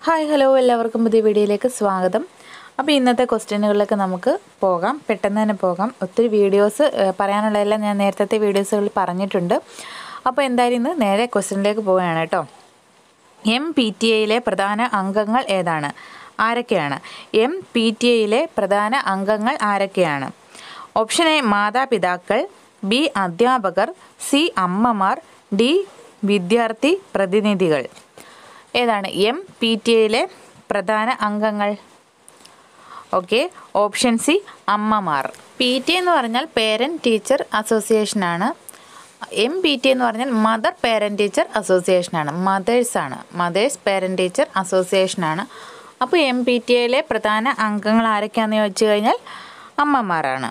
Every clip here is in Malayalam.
ഹായ് ഹലോ എല്ലാവർക്കും പുതിയ വീഡിയോയിലേക്ക് സ്വാഗതം. അപ്പോൾ ഇന്നത്തെ ക്വസ്റ്റ്യനുകളിലേക്ക് നമുക്ക് പോകാം. പെട്ടെന്ന് തന്നെ പോകാം. ഒത്തിരി വീഡിയോസ് പറയാനുള്ളതെല്ലാം ഞാൻ നേരത്തെ വീഡിയോസുകളിൽ പറഞ്ഞിട്ടുണ്ട്. അപ്പോൾ എന്തായാലും ഇന്ന് നേരെ ക്വസ്റ്റ്യനിലേക്ക് പോവുകയാണ് കേട്ടോ. MPTAയിലെ പ്രധാന അംഗങ്ങൾ ഏതാണ്? ആരൊക്കെയാണ്? MPTAയിലെ പ്രധാന അംഗങ്ങൾ ആരൊക്കെയാണ്? ഓപ്ഷൻ എ മാതാപിതാക്കൾ, ബി അധ്യാപകർ, സി അമ്മമാർ, ഡി വിദ്യാർത്ഥി പ്രതിനിധികൾ. ഏതാണ് MPTAയിലെ പ്രധാന അംഗങ്ങൾ? ഓക്കെ, ഓപ്ഷൻ സി അമ്മമാർ. PTA എന്ന് പറഞ്ഞാൽ പേരൻറ്റ് ടീച്ചർ അസോസിയേഷനാണ്. MPTA എന്ന് പറഞ്ഞാൽ മദർ പേരൻറ്റ് ടീച്ചർ അസോസിയേഷനാണ്. മദേഴ്സ് പേരൻറ്റ് ടീച്ചർ അസോസിയേഷനാണ്. അപ്പോൾ MPTAയിലെ പ്രധാന അംഗങ്ങൾ ആരൊക്കെയാണെന്ന് ചോദിച്ചു കഴിഞ്ഞാൽ അമ്മമാരാണ്.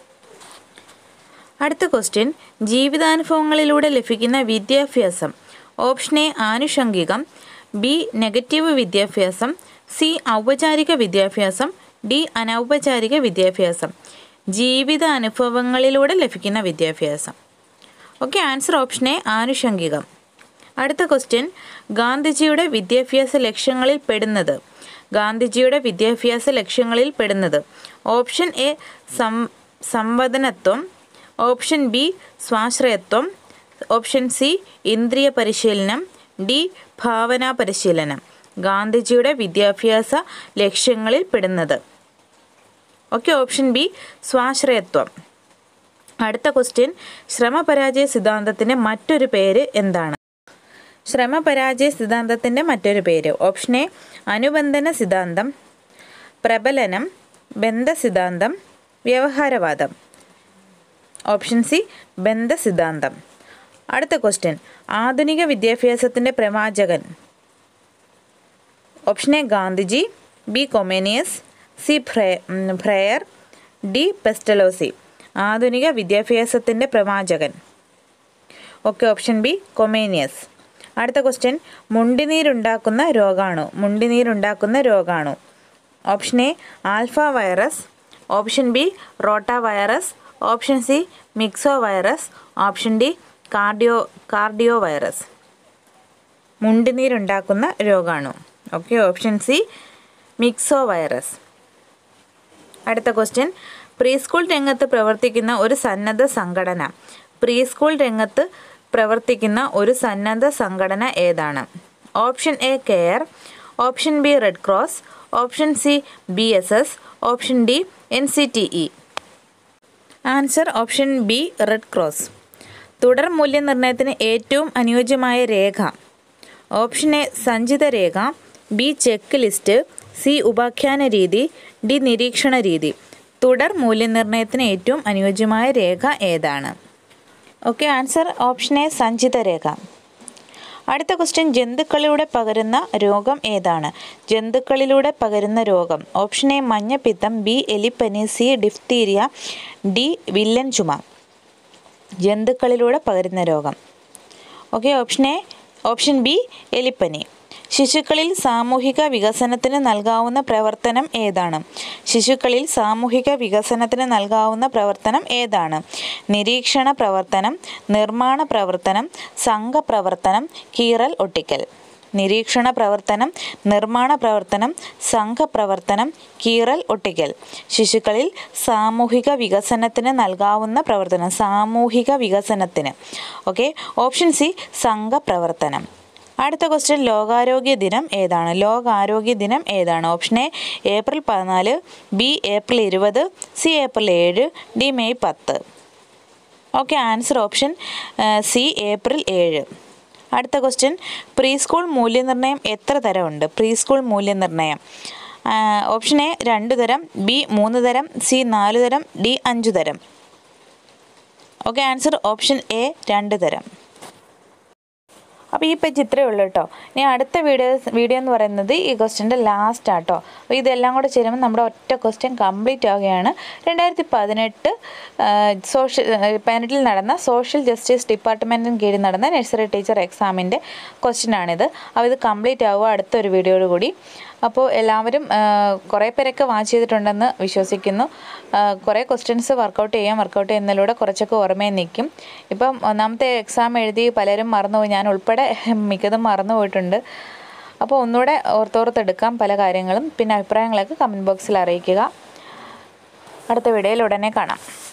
അടുത്ത ക്വസ്റ്റ്യൻ, ജീവിതാനുഭവങ്ങളിലൂടെ ലഭിക്കുന്ന വിദ്യാഭ്യാസം. ഓപ്ഷൻ എ ആനുഷംഗികം, ബി നെഗറ്റീവ് വിദ്യാഭ്യാസം, സി ഔപചാരിക വിദ്യാഭ്യാസം, ഡി അനൗപചാരിക വിദ്യാഭ്യാസം. ജീവിത അനുഭവങ്ങളിലൂടെ ലഭിക്കുന്ന വിദ്യാഭ്യാസം. ഓക്കെ, ആൻസർ ഓപ്ഷൻ എ ആനുഷംഗികം. അടുത്ത ക്വസ്റ്റ്യൻ, ഗാന്ധിജിയുടെ വിദ്യാഭ്യാസ ലക്ഷ്യങ്ങളിൽ പെടുന്നത്. ഗാന്ധിജിയുടെ വിദ്യാഭ്യാസ ലക്ഷ്യങ്ങളിൽ പെടുന്നത്. ഓപ്ഷൻ എ സംവദനത്വം, ഓപ്ഷൻ ബി സ്വാശ്രയത്വം, ഓപ്ഷൻ സി ഇന്ദ്രിയ പരിശീലനം, ഡി ഭാവനാ പരിശീലനം. ഗാന്ധിജിയുടെ വിദ്യാഭ്യാസ ലക്ഷ്യങ്ങളിൽ പെടുന്നത്. ഓക്കെ, ഓപ്ഷൻ ബി സ്വാശ്രയത്വം. അടുത്ത ക്വസ്റ്റ്യൻ, ശ്രമപരാജയ സിദ്ധാന്തത്തിൻ്റെ മറ്റൊരു പേര് എന്താണ്? ശ്രമപരാജയ സിദ്ധാന്തത്തിൻ്റെ മറ്റൊരു പേര്. ഓപ്ഷൻ എ അനുബന്ധന സിദ്ധാന്തം, പ്രബലനം, ബന്ധസിദ്ധാന്തം, വ്യവഹാരവാദം. Option C ബന്ധസിദ്ധാന്തം. അടുത്ത ക്വസ്റ്റ്യൻ, ആധുനിക വിദ്യാഭ്യാസത്തിൻ്റെ പ്രവാചകൻ. Option A Gandhiji, B Comenius, C Freire, D Pestalozzi. ആധുനിക വിദ്യാഭ്യാസത്തിൻ്റെ പ്രവാചകൻ. Okay, option B Comenius. അടുത്ത ക്വസ്റ്റ്യൻ, മുണ്ടിനീരുണ്ടാക്കുന്ന രോഗാണു. Option A alpha virus, option B rota virus, option C myxo virus, option D cardio virus. മുണ്ടിനീരുണ്ടാക്കുന്ന രോഗാണു. Okay, option C myxo virus. അടുത്ത ക്വസ്റ്റ്യൻ, പ്രീസ്കൂൾ രംഗത്ത് പ്രവർത്തിക്കുന്ന ഒരു സന്നദ്ധ സംഘടന. പ്രീസ്കൂൾ രംഗത്ത് പ്രവർത്തിക്കുന്ന ഒരു സന്നദ്ധ സംഘടന ഏതാണ്? Option A care, option B red cross, option C BSS, option D NCTE. Answer option B red cross. തുടർ മൂല്യനിർണ്ണയത്തിന് ഏറ്റവും അനുയോജ്യമായ രേഖ. ഓപ്ഷൻ എ സഞ്ചിത രേഖ, ബി ചെക്ക് ലിസ്റ്റ്, സി ഉപാഖ്യാന രീതി, ഡി നിരീക്ഷണ രീതി. തുടർ മൂല്യനിർണ്ണയത്തിന് ഏറ്റവും അനുയോജ്യമായ രേഖ ഏതാണ്? ഓക്കെ, ആൻസർ ഓപ്ഷൻ എ സഞ്ചിത രേഖ. അടുത്ത ക്വസ്റ്റ്യൻ, ജന്തുക്കളിലൂടെ പകരുന്ന രോഗം ഏതാണ്? ജന്തുക്കളിലൂടെ പകരുന്ന രോഗം. ഓപ്ഷൻ എ മഞ്ഞപ്പിത്തം, ബി എലിപ്പനി, സി ഡിഫ്തീരിയ, ഡി വില്ലൻ ചുമ. ജന്തുക്കളിലൂടെ പകരുന്ന രോഗം. ഓക്കെ, ഓപ്ഷൻ ബി എലിപ്പനി. ശിശുക്കളിൽ സാമൂഹിക വികസനത്തിന് നൽകാവുന്ന പ്രവർത്തനം ഏതാണ്? ശിശുക്കളിൽ സാമൂഹിക വികസനത്തിന് നൽകാവുന്ന പ്രവർത്തനം ഏതാണ്? നിരീക്ഷണ പ്രവർത്തനം, നിർമ്മാണ പ്രവർത്തനം, സംഘപ്രവർത്തനം, കീറൽ ഒട്ടിക്കൽ. നിരീക്ഷണ പ്രവർത്തനം, നിർമ്മാണ പ്രവർത്തനം, സംഘപ്രവർത്തനം, കീറൽ ഒട്ടിക്കൽ. ശിശുക്കളിൽ സാമൂഹിക വികസനത്തിന് നൽകാവുന്ന പ്രവർത്തനം. സാമൂഹിക വികസനത്തിന്. ഓക്കെ, ഓപ്ഷൻ സി സംഘപ്രവർത്തനം. അടുത്ത ക്വസ്റ്റ്യൻ, ലോകാരോഗ്യ ദിനം ഏതാണ്? ലോകാരോഗ്യ ദിനം ഏതാണ്? Option A April 14, B April 20, C April 7, D May 10. Okay, answer option C April 7. അടുത്ത ക്വസ്റ്റ്യൻ, പ്രീസ്കൂൾ മൂല്യനിർണ്ണയം എത്ര തരമുണ്ട്? പ്രീസ്കൂൾ മൂല്യനിർണ്ണയം. ഓപ്ഷൻ എ 2 തരം, ബി 3 തരം, സി 4 തരം, ഡി 5 തരം. ഓക്കെ, ആൻസർ ഓപ്ഷൻ എ 2 തരം. അപ്പോൾ ഈ പേജ് ഇത്രയേ ഉള്ളൂ കേട്ടോ. ഇനി അടുത്ത വീഡിയോ എന്ന് പറയുന്നത് ഈ ക്വസ്റ്റ്യൻ്റെ ലാസ്റ്റ് ആട്ടോ. അപ്പോൾ ഇതെല്ലാം കൂടെ ചേരുമ്പോൾ നമ്മുടെ ഒറ്റ ക്വസ്റ്റ്യൻ കംപ്ലീറ്റ് ആവുകയാണ്. 2018 നടന്ന സോഷ്യൽ ജസ്റ്റിസ് ഡിപ്പാർട്ട്മെൻറ്റിന് കീഴിൽ നടന്ന നഴ്സറി ടീച്ചർ എക്സാമിൻ്റെ ക്വസ്റ്റ്യനാണിത്. അപ്പോൾ ഇത് കംപ്ലീറ്റ് ആവുക അടുത്തൊരു വീഡിയോയോട് കൂടി. അപ്പോൾ എല്ലാവരും കുറേ പേരൊക്കെ വാച്ച് ചെയ്തിട്ടുണ്ടെന്ന് വിശ്വസിക്കുന്നു. കുറേ ക്വസ്റ്റ്യൻസ് വർക്കൗട്ട് ചെയ്യുന്നതിലൂടെ കുറച്ചൊക്കെ ഓർമ്മയിൽ നിൽക്കും. ഇപ്പം ഒന്നാമത്തെ എക്സാം എഴുതി പലരും മറന്നുപോയി, ഞാൻ ഉൾപ്പെടെ മിക്കതും മറന്നുപോയിട്ടുണ്ട്. അപ്പോൾ ഒന്നുകൂടെ ഓർത്തെടുക്കാം പല കാര്യങ്ങളും. പിന്നെ അഭിപ്രായങ്ങളൊക്കെ കമൻറ്റ് ബോക്സിൽ അറിയിക്കുക. അടുത്ത വീഡിയോയിൽ ഉടനെ കാണാം.